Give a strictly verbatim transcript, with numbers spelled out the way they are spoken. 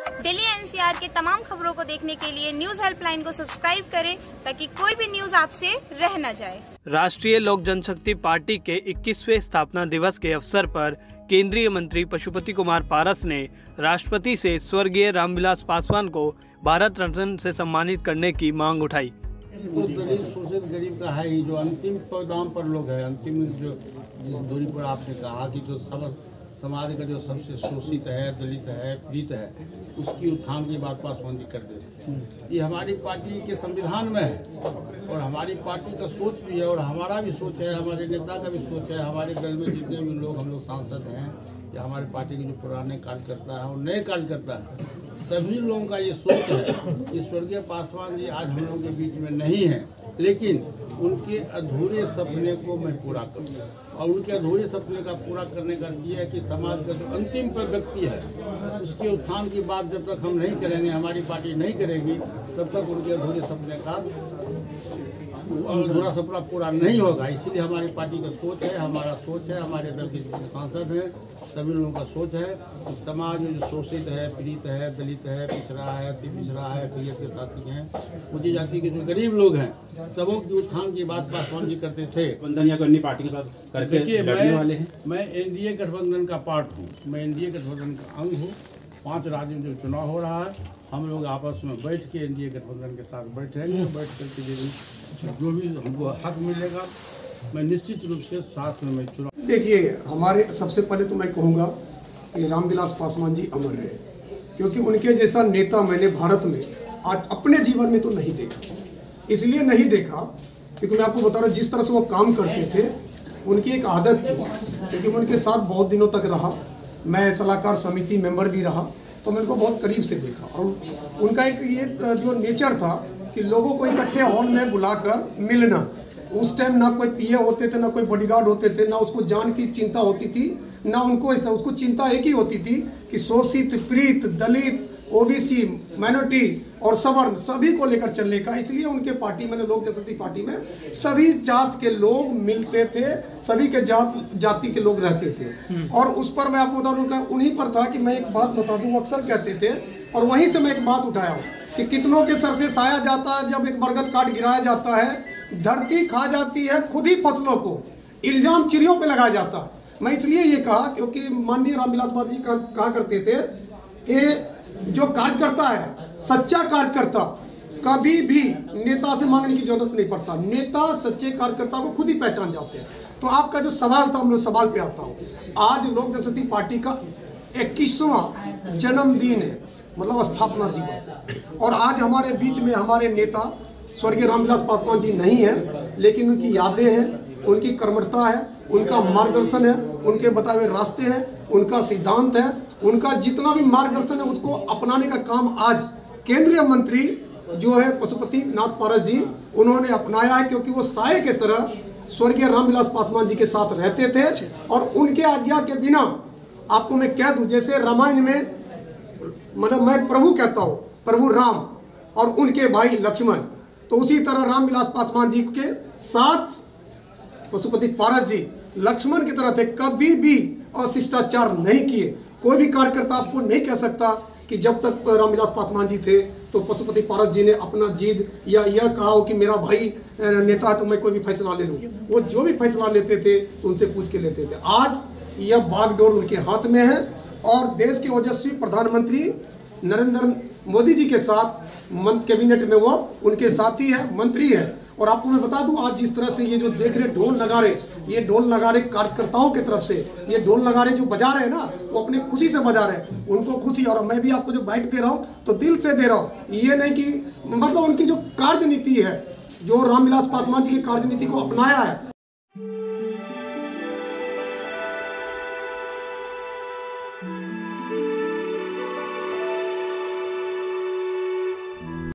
Delhi NCR के तमाम खबरों को देखने के लिए न्यूज हेल्पलाइन को सब्सक्राइब करें ताकि कोई भी न्यूज आपसे रह न जाए। राष्ट्रीय लोक जनशक्ति पार्टी के इक्कीसवें स्थापना दिवस के अवसर पर केंद्रीय मंत्री पशुपति कुमार पारस ने राष्ट्रपति से स्वर्गीय रामविलास पासवान को भारत रत्न से सम्मानित करने की मांग उठाई। तो दलित शोषित गरीब का है ही, जो अंतिम पदाम पर लोग हैं, अंतिम जो जिस दूरी पर आपने कहा कि जो सब समाज का जो सबसे शोषित है, दलित है, पीड़ित है, उसकी उत्थान की बात पासवान जी कर देते हैं। ये हमारी पार्टी के संविधान में है और हमारी पार्टी का सोच भी है और हमारा भी सोच है, हमारे नेता का भी सोच है। हमारे दल में जितने भी लोग हम लोग सांसद हैं या हमारे पार्टी के जो पुराने कार्यकर्ता हैं और नए कार्यकर्ता हैं, सभी लोगों का ये सोच है कि स्वर्गीय पासवान जी आज हम लोगों के बीच में नहीं है, लेकिन उनके अधूरे सपने को मैं पूरा करूँ। और उनके अधूरे सपने का पूरा करने का ये है कि समाज का जो अंतिम पर व्यक्ति है उसके उत्थान की बात जब तक हम नहीं करेंगे, हमारी पार्टी नहीं करेगी, तब तक उनके अधूरे सपने का अधूरा सपना पूरा नहीं होगा। इसीलिए हमारी पार्टी का सोच है, हमारा सोच है, हमारे दल के सांसद हैं, सभी लोगों का सोच है कि समाज में जो शोषित है, पीड़ित है, दलित है, पिछड़ा है, अति पिछड़ा है, पीएस के साथी हैं, ऊंची जाति के जो गरीब लोग हैं, सबों की उत्थान की बात पासवान जी करते थे। गठबंधन या अन्य पार्टी के साथ करके लड़ने वाले हैं। मैं एनडीए गठबंधन का पार्ट हूँ, मैं एनडीए गठबंधन का अंग हूँ। पांच राज्यों में जो चुनाव हो रहा है, हम लोग आपस में बैठ के एनडीए गठबंधन के साथ बैठेंगे, बैठ करके जो भी हमको हक मिलेगा, मैं निश्चित रूप से साथ में मैं चुनाव। देखिए, हमारे सबसे पहले तो मैं कहूँगा कि रामविलास पासवान जी अमर रहे, क्योंकि उनके जैसा नेता मैंने भारत में आज अपने जीवन में तो नहीं देखा। इसलिए नहीं देखा क्योंकि मैं आपको बता रहा हूँ, जिस तरह से वो काम करते थे, उनकी एक आदत थी, क्योंकि मैं उनके साथ बहुत दिनों तक रहा, मैं सलाहकार समिति मेंबर भी रहा, तो मैं उनको बहुत करीब से देखा। और उनका एक ये जो नेचर था कि लोगों को इकट्ठे हॉल में बुलाकर मिलना। उस टाइम ना कोई पीए होते थे, ना कोई बॉडीगार्ड होते थे, ना उसको जान की चिंता होती थी, ना उनको उसको चिंता एक ही होती थी कि शोषित, पीड़ित, दलित, ओबीसी, माइनॉरिटी और सवर्ण सभी को लेकर चलने का। इसलिए उनके पार्टी में, लोक जनशक्ति पार्टी में, सभी जात के लोग मिलते थे, सभी के जात जाति के लोग रहते थे। और उस पर मैं आपको बता दूं उनका उन्हीं पर था कि मैं एक बात बता दूं, अक्सर कहते थे और वहीं से मैं एक बात उठाया हूँ कि कितनों के सर से साया जाता है जब एक बरगद काट गिराया जाता है, धरती खा जाती है खुद ही फसलों को, इल्जाम चिड़ियों पे लगाया जाता है। मैं इसलिए ये कहा क्योंकि माननीय रामविलास जी कहा करते थे कि जो कार्यकर्ता है, सच्चा कार्यकर्ता, कभी भी नेता से मांगने की जरूरत नहीं पड़ता। नेता सच्चे कार्यकर्ता को खुद ही पहचान जाते हैं। तो आपका जो सवाल था, मैं सवाल पे आता हूँ। आज लोक जनशक्ति पार्टी का इक्कीसवां जन्मदिन है, मतलब स्थापना दिवस है, और आज हमारे बीच में हमारे नेता स्वर्गीय रामविलास पासवान जी नहीं है, लेकिन उनकी यादें हैं, उनकी कर्मठता है, उनका मार्गदर्शन है, उनके बताए हुए रास्ते हैं, उनका सिद्धांत है, उनका जितना भी मार्गदर्शन है उसको अपनाने का काम आज केंद्रीय मंत्री जो है पशुपति नाथ पारस जी, उन्होंने अपनाया है। क्योंकि वो साये के तरह स्वर्गीय रामविलास पासवान जी के साथ रहते थे और उनके आज्ञा के बिना, आपको मैं कह दूं, जैसे रामायण में मतलब मैं प्रभु कहता हूँ, प्रभु राम और उनके भाई लक्ष्मण, तो उसी तरह रामविलास पासवान जी के साथ पशुपति पारस जी लक्ष्मण की तरह थे, कभी भी अशिष्टाचार नहीं किए। कोई भी कार्यकर्ता आपको नहीं कह सकता कि जब तक रामविलास पासवान जी थे तो पशुपति पारस जी ने अपना जिद या यह कहा हो कि मेरा भाई नेता है तो मैं कोई भी फैसला ले लूँ। वो जो भी फैसला लेते थे तो उनसे पूछ के लेते थे। आज यह बागडोर उनके हाथ में है और देश के ओजस्वी प्रधानमंत्री नरेंद्र मोदी जी के साथ कैबिनेट में वो उनके साथी है, मंत्री है। और आपको मैं बता दूं, आज जिस तरह से ये जो देख रहे ढोल नगारे, ये ढोल नगारे कार्यकर्ताओं की तरफ से, ये ढोल नगारे जो बजा रहे हैं ना, वो अपनी खुशी से बजा रहे हैं, उनको खुशी। और मैं भी आपको जो बाइट दे रहा हूँ तो दिल से दे रहा हूँ, ये नहीं कि मतलब उनकी जो कार्यनीति है, जो रामविलास पासवान जी की कार्यनीति को अपनाया है,